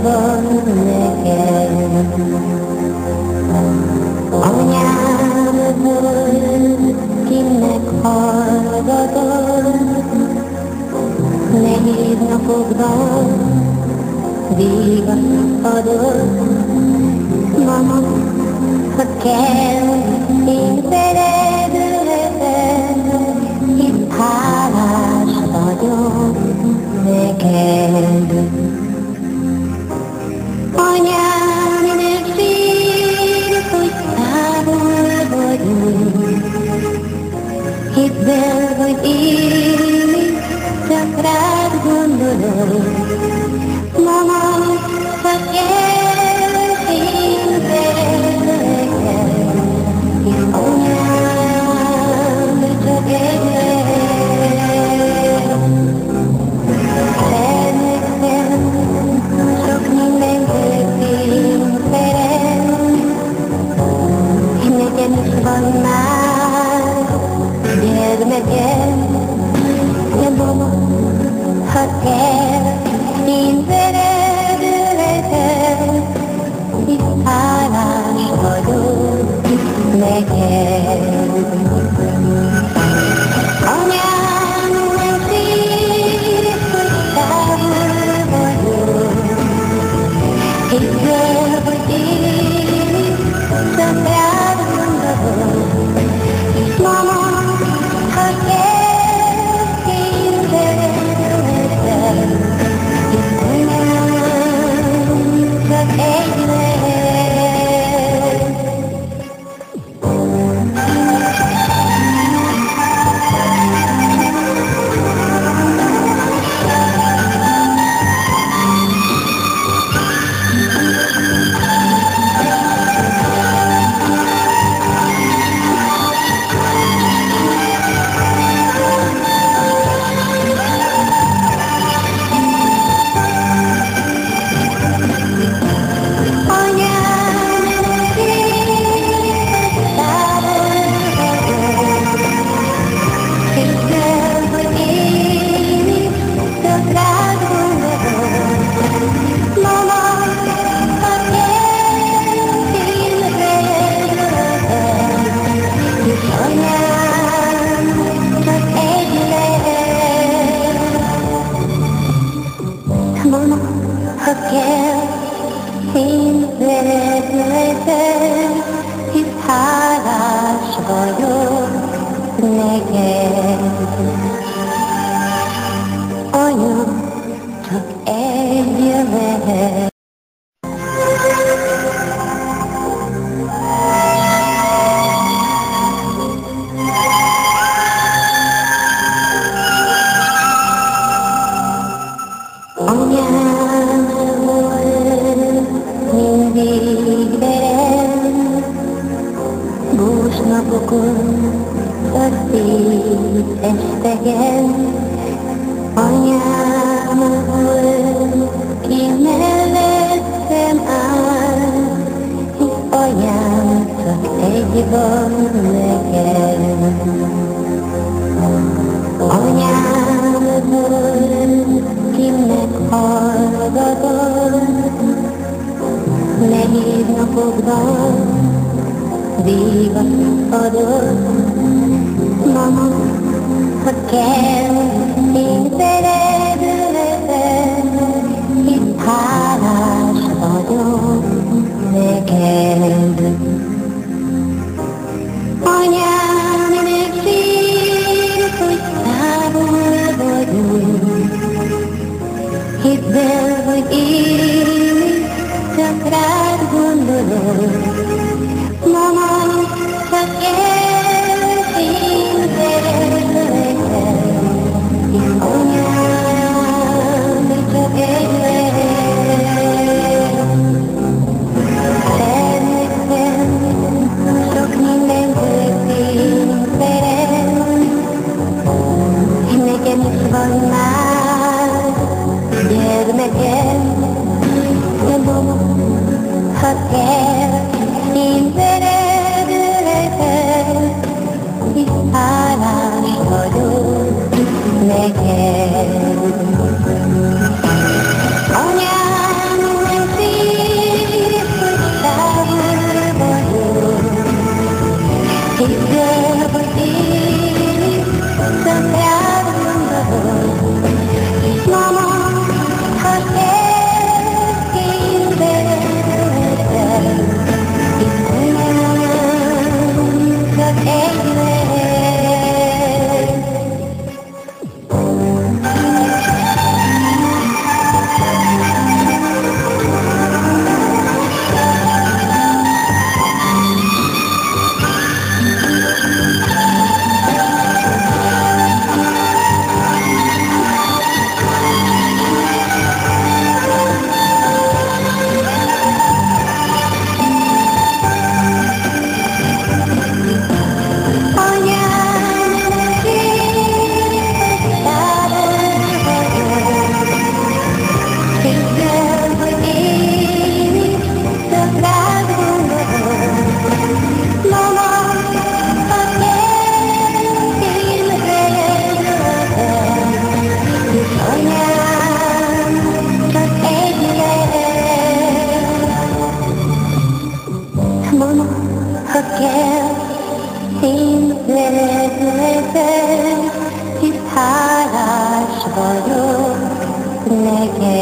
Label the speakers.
Speaker 1: van nekem. Anyám volt, kinek hallgatom, nehéz napokban vígat adott. Mama, ha kell, én veled lehetek, és hálás vagyok neked. Anyám, ne félj, hogy távol vagyunk, hidd el, hogy én csak rád gondolok. Mama, ha kell, én veled lehetek, és anyám, csak egy lehet. Felnőttem, sok minden történt velem, nekem is van már gyermekem. De mama, ha kell, én veled lehetek, és hálás vagyok neked. Anyám, nem félj, hogy távol vagyok, hidd el, hogy én csak rád gondolok. És mama, ha kell, én veled lehetek, és anyám, csak egy lehet. Mama, ha kell, én veled lehetek, és hálás vagyok neked. Anya, csak egy lehet. Anyám volt mindig velem, bús napokon, a szép esteken. Anyám volt, ki mellettem áll, és anyám csak egy van nekem. Anyám volt, kinek hallgatom, nehéz napokban vígat adott. Mama, ha kell, én veled lehetek, és hálás vagyok neked. Anyám, ne félj, hogy távol vagyunk, hidd el, hogy én csak rád gondolok. Mama, ha kell, én veled lehetek, és anyám, csak egy lehet. Felnőttem, sok minden történt velem, nekem is van már gyermekem. De mama, ha kell, én veled lehetek, és hálás vagyok neked. Anyám, 내게